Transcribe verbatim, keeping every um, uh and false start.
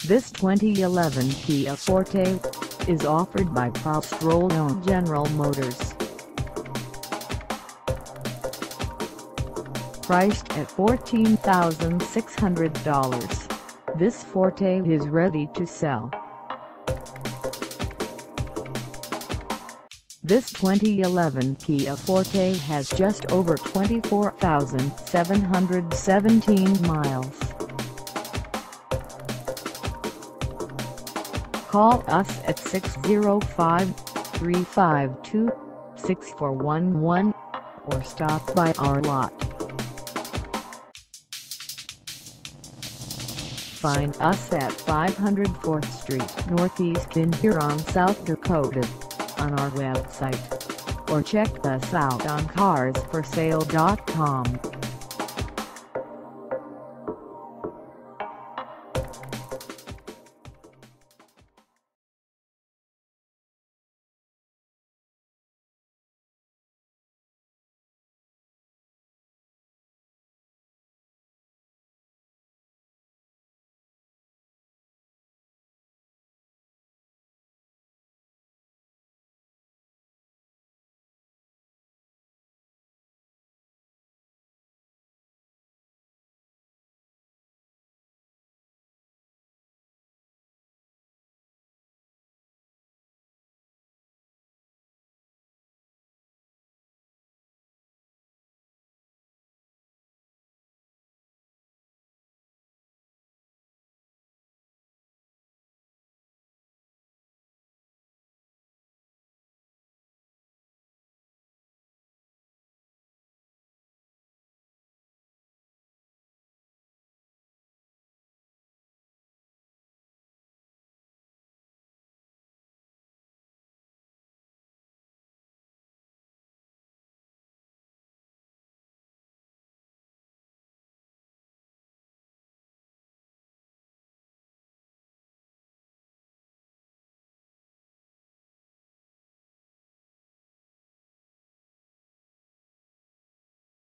This twenty eleven Kia Forte is offered by PROSTROLLO General Motors. Priced at fourteen thousand six hundred dollars, this Forte is ready to sell. This twenty eleven Kia Forte has just over twenty-four thousand seven hundred seventeen miles. Call us at six oh five, three five two, six four one one or stop by our lot. Find us at five hundred fourth Street Northeast in Huron, South Dakota, on our website, or check us out on cars for sale dot com.